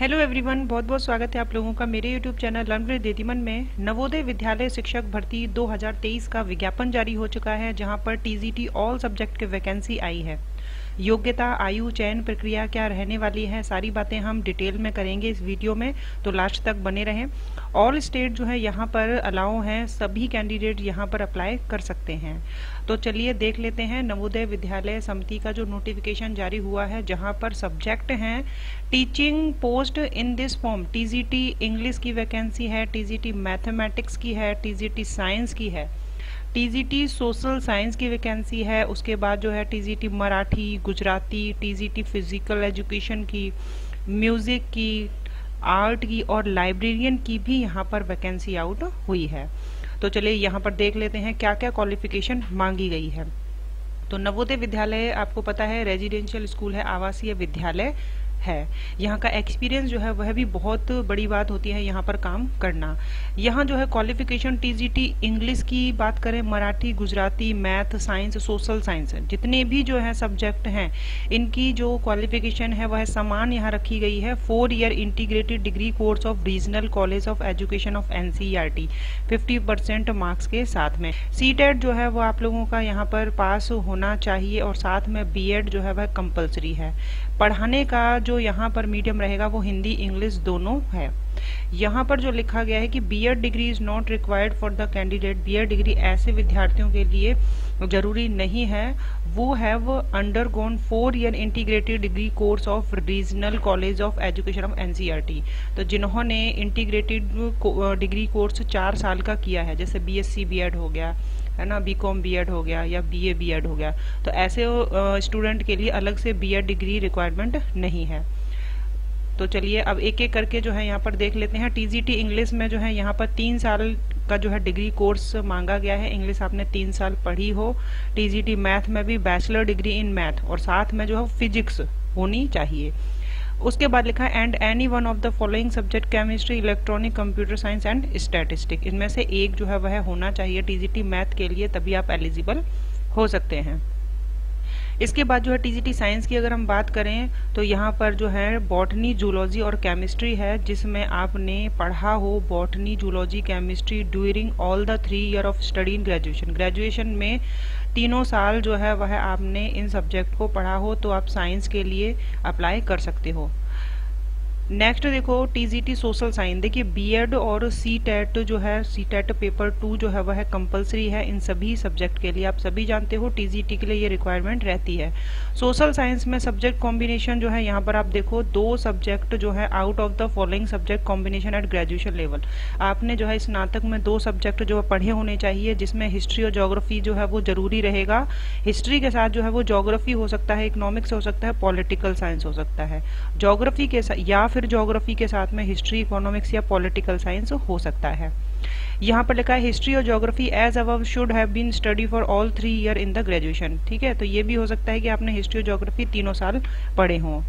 Hello everyone, बहुत बहुत स्वागत है आप लोगों का मेरे YouTube channel learn with Didiman में। नवोदय विद्यालय शिक्षक भर्ती 2023 का विज्ञापन जारी हो चुका है, जहां पर टीजीटी ऑल सब्जेक्ट की वैकेंसी आई है। योग्यता, आयु, चयन प्रक्रिया क्या रहने वाली है, सारी बातें हम डिटेल में करेंगे इस वीडियो में, तो लास्ट तक बने रहें। ऑल स्टेट जो है यहाँ पर अलाउ हैं, सभी कैंडिडेट यहाँ पर अप्लाई कर सकते हैं। तो चलिए देख लेते हैं नवोदय विद्यालय समिति का जो नोटिफिकेशन जारी हुआ है, जहाँ पर सब्जेक्ट हैं teaching post in this form. TGT English की वैकेंसी है, टीजीटी मैथमेटिक्स की है, टीजीटी साइंस की है, टीजीटी सोशल साइंस की वैकेंसी है। उसके बाद जो है TGT Marathi, Gujarati, TGT physical education की, म्यूजिक की, आर्ट की और लाइब्रेरियन की भी यहाँ पर वैकेंसी आउट हुई है। तो चलिए यहाँ पर देख लेते हैं क्या क्या क्वालिफिकेशन मांगी गई है। तो नवोदय विद्यालय आपको पता है रेजिडेंशियल स्कूल है, आवासीय विद्यालय है। यहाँ का एक्सपीरियंस जो है वह भी बहुत बड़ी बात होती है यहाँ पर काम करना। यहाँ जो है क्वालिफिकेशन टीजीटी इंग्लिश की बात करें, Marathi, Gujarati, math, science, social science, जितने भी जो है सब्जेक्ट हैं इनकी जो क्वालिफिकेशन है वह समान यहाँ रखी गई है। 4 year integrated degree course of regional college of education of NCERT 50% marks के साथ में। सीटेट जो है वो आप लोगों का यहाँ पर पास होना चाहिए और साथ में बीएड जो है वह कंपलसरी है। पढ़ाने का जो यहाँ पर मीडियम रहेगा वो हिंदी इंग्लिश दोनों है। यहाँ पर जो लिखा गया है कि B Ed degree is not required for the candidate, B Ed degree ऐसे विद्यार्थियों के लिए जरूरी नहीं है। Who have undergone 4 year integrated degree course of regional college of education of NCERT। तो जिन्होंने इंटीग्रेटेड डिग्री कोर्स 4 साल का किया है, जैसे BSc बीएड हो गया है ना, BCom बीएड हो गया या BA बीएड हो गया, तो ऐसे स्टूडेंट के लिए अलग से बीएड डिग्री रिक्वायरमेंट नहीं है। तो चलिए अब एक एक करके जो है यहाँ पर देख लेते हैं। टीजीटी इंग्लिश में जो है यहाँ पर 3 साल का जो है डिग्री कोर्स मांगा गया है। इंग्लिश आपने 3 साल पढ़ी हो। टीजीटी मैथ में भी बैचलर डिग्री इन मैथ और साथ में जो है फिजिक्स होनी चाहिए। उसके बाद लिखा है and any one of the following subject chemistry, electronic, computer science and statistic, इनमें से एक जो है वह होना चाहिए टीजीटी मैथ के लिए, तभी आप एलिजिबल हो सकते हैं। इसके बाद जो है टीजीटी साइंस की अगर हम बात करें तो यहाँ पर जो है बॉटनी, जूलॉजी और केमिस्ट्री है, जिसमें आपने पढ़ा हो botany, zoology, chemistry during all the 3 year of study in graduation. Graduation में 3 साल जो है वह आपने इन सब्जेक्ट को पढ़ा हो तो आप साइंस के लिए अप्लाई कर सकते हो। नेक्स्ट देखो टीजीटी सोशल साइंस। देखिए बीएड और सीटेट जो है, सीटेट पेपर 2 जो है वह कंपलसरी है इन सभी सब्जेक्ट के लिए। आप सभी जानते हो टीजीटी के लिए ये रिक्वायरमेंट रहती है। सोशल साइंस में सब्जेक्ट कॉम्बिनेशन जो है यहाँ पर आप देखो 2 सब्जेक्ट जो है out of the following subject combination at graduation level. आपने जो है स्नातक में 2 सब्जेक्ट जो है पढ़े होने चाहिए, जिसमें हिस्ट्री और ज्योग्राफी जो है वो जरूरी रहेगा। हिस्ट्री के साथ जो है वो ज्योग्राफी हो सकता है, इकोनॉमिक्स हो सकता है, पॉलिटिकल साइंस हो सकता है। ज्योग्राफी के साथ या फिर ज्योग्राफी के साथ में हिस्ट्री, इकोनॉमिक्स या पॉलिटिकल साइंस हो सकता है। यहाँ पर लिखा है हिस्ट्री और geography as above should have been study for all 3 year in the graduation. ठीक है, तो ये भी हो सकता है कि आपने हिस्ट्री और ज्योग्राफी 3 साल पढ़े हों।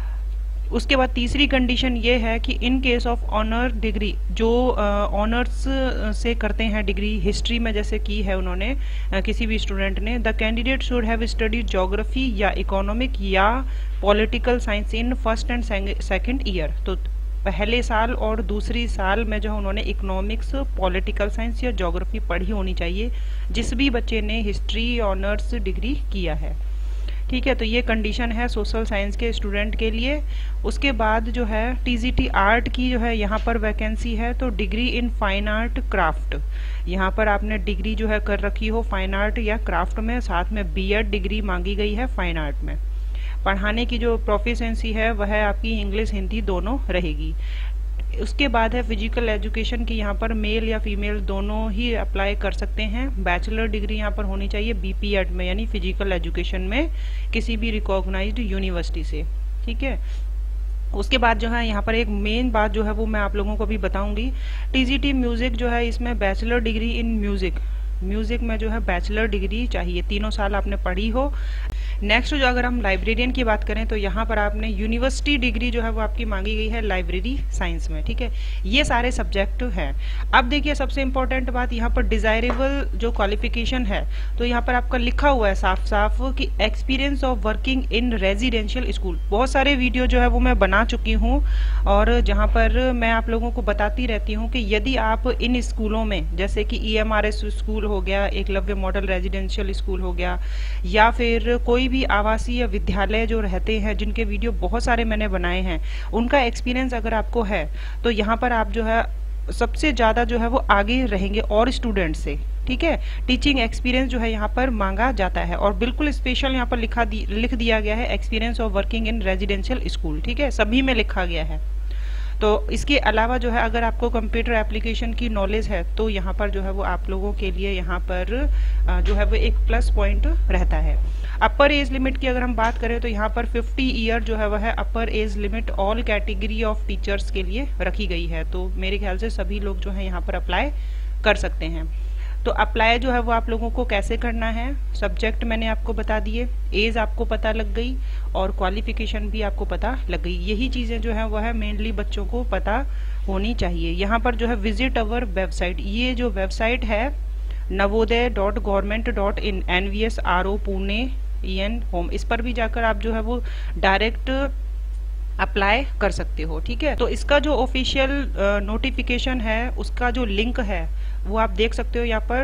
उसके बाद तीसरी कंडीशन ये है कि in case of honour degree, जो ऑनर्स से करते हैं डिग्री हिस्ट्री में जैसे की है उन्होंने किसी भी स्टूडेंट ने, the candidate should have studied geography or economic or political science in first and second year. तो पहले साल और दूसरी साल में जो उन्होंने इकोनॉमिक्स, पॉलिटिकल साइंस या ज्योग्राफी पढ़ी होनी चाहिए, जिस भी बच्चे ने हिस्ट्री ऑनर्स डिग्री किया है। ठीक है, तो ये कंडीशन है सोशल साइंस के स्टूडेंट के लिए। उसके बाद जो है टीजीटी आर्ट की जो है यहाँ पर वैकेंसी है, तो degree in fine art, craft, यहाँ पर आपने डिग्री जो है कर रखी हो फाइन आर्ट या क्राफ्ट में, साथ में बीएड डिग्री मांगी गई है फाइन आर्ट में। पढ़ाने की जो प्रोफिशिएंसी है वह आपकी इंग्लिश हिंदी दोनों रहेगी। उसके बाद है फिजिकल एजुकेशन की, यहाँ पर मेल या फीमेल दोनों ही अप्लाई कर सकते हैं। बैचलर डिग्री यहाँ पर होनी चाहिए BPEd में, यानी फिजिकल एजुकेशन में किसी भी रिकॉग्नाइज्ड यूनिवर्सिटी से। ठीक है, उसके बाद जो है यहाँ पर एक मेन बात जो है वो मैं आप लोगों को भी बताऊंगी। टीजीटी म्यूजिक जो है, इसमें bachelor degree in music, music में जो है बैचलर डिग्री चाहिए, 3 साल आपने पढ़ी हो। नेक्स्ट जो अगर हम लाइब्रेरियन की बात करें तो यहाँ पर आपने यूनिवर्सिटी डिग्री जो है वो आपकी मांगी गई है लाइब्रेरी साइंस में, ठीक है। ये सारे सब्जेक्ट हैं। अब देखिए सबसे इंपॉर्टेंट बात यहाँ पर डिजायरेबल जो क्वालिफिकेशन है, तो यहाँ पर आपका लिखा हुआ है साफ साफ कि experience of working in residential school. बहुत सारे वीडियो जो है वो मैं बना चुकी हूँ और जहाँ पर मैं आप लोगों को बताती रहती हूँ कि यदि आप इन स्कूलों में जैसे कि EMRS स्कूल हो गया, एकलव्य मॉडल रेजिडेंशियल स्कूल हो गया, या फिर कोई भी आवासीय विद्यालय जो रहते हैं जिनके वीडियो बहुत सारे मैंने बनाए हैं, उनका एक्सपीरियंस अगर आपको है तो यहाँ पर आप जो है सबसे ज़्यादा जो है वो आगे रहेंगे और स्टूडेंट से, ठीक है। टीचिंग एक्सपीरियंस जो है यहाँ पर मांगा जाता है और बिल्कुल स्पेशल यहाँ पर लिख दिया गया है experience of working in residential school, ठीक है, सभी में लिखा गया है। तो इसके अलावा जो है अगर आपको कंप्यूटर एप्लीकेशन की नॉलेज है तो यहाँ पर जो है वो आप लोगों के लिए यहाँ पर जो है वो एक प्लस पॉइंट रहता है। अपर एज लिमिट की अगर हम बात करें तो यहाँ पर 50 ईयर जो है वह है upper age limit all category of teachers के लिए रखी गई है। तो मेरे ख्याल से सभी लोग जो है यहाँ पर अप्लाई कर सकते हैं। तो अप्लाई जो है वो आप लोगों को कैसे करना है, सब्जेक्ट मैंने आपको बता दिए, एज आपको पता लग गई और क्वालिफिकेशन भी आपको पता लग गई। यही चीज़ें जो है वह है मेनली बच्चों को पता होनी चाहिए। यहाँ पर जो है विजिट अवर वेबसाइट, ये जो वेबसाइट है navodaya.government.in NVSRO Pune EN home, इस पर भी जाकर आप जो है वो डायरेक्ट अप्लाई कर सकते हो, ठीक है। तो इसका जो ऑफिशियल नोटिफिकेशन है उसका जो लिंक है वो आप देख सकते हो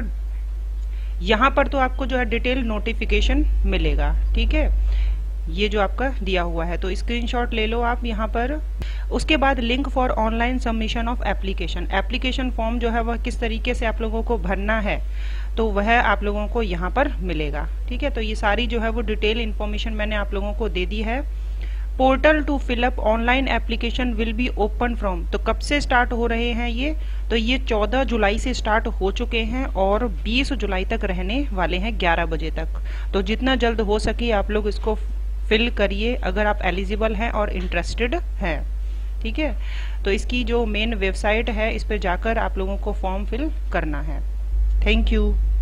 यहाँ पर तो आपको जो है डिटेल नोटिफिकेशन मिलेगा, ठीक है, ये जो आपका दिया हुआ है। तो स्क्रीनशॉट ले लो आप यहाँ पर। उसके बाद link for online submission of application, application form जो है वह किस तरीके से आप लोगों को भरना है तो वह आप लोगों को यहाँ पर मिलेगा, ठीक है। तो ये सारी जो है वो डिटेल इन्फॉर्मेशन मैंने आप लोगों को दे दी है। Portal to fill up online application will be open from, तो कब से स्टार्ट हो रहे हैं ये, तो ये 14 जुलाई से स्टार्ट हो चुके हैं और 20 जुलाई तक रहने वाले हैं 11 बजे तक। तो जितना जल्द हो सके आप लोग इसको फिल करिए अगर आप एलिजिबल हैं और इंटरेस्टेड हैं, ठीक है। तो इसकी जो मेन वेबसाइट है इस पर जाकर आप लोगों को फॉर्म फिल करना है। Thank you.